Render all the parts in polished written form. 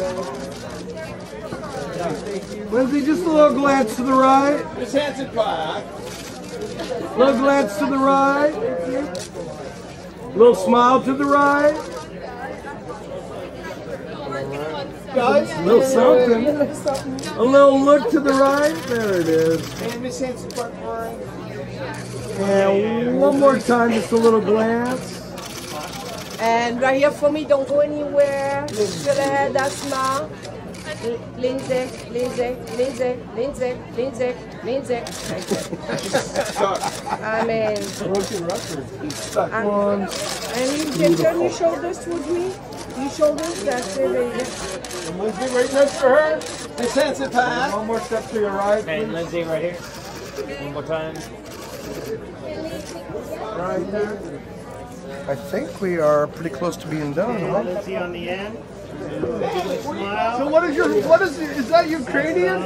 Lindsay, just a little glance to the right. Miss Hansen Park. Little glance to the right. Little smile to the right. Guys, A little something. A little look to the right. There it is. and Miss Hansen Park. And one more time, just a little glance. And right here for me, don't go anywhere. Straight ahead, that smile. Lindsay, Lindsay, Lindsay, Lindsay, Lindsay, Lindsay. I mean, and you can turn your shoulders towards me. Your shoulders, that's it. And Lindsay right next to her. Miss Hansen Park. One more step to your right. Okay, Lindsay right here. One more time. Right there. I think we are pretty close to being done, huh? Lindsay on the end. Smile. So what is that Ukrainian?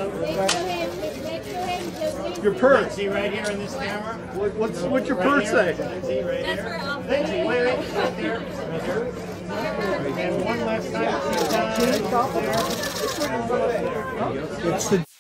Your purse. Lindsay right here in this camera. What's your Right purse here. say? Lindsay right here. Lindsay, wait, right there. Right there. And one last time. It's the